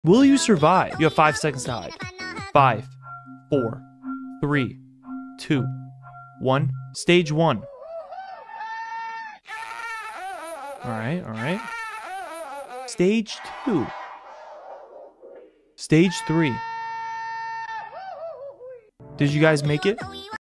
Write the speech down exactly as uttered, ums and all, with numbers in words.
Will you survive? You have five seconds to hide. Five, four, three, two, one. Stage one. All right, all right. Stage two. Stage three. Did you guys make it?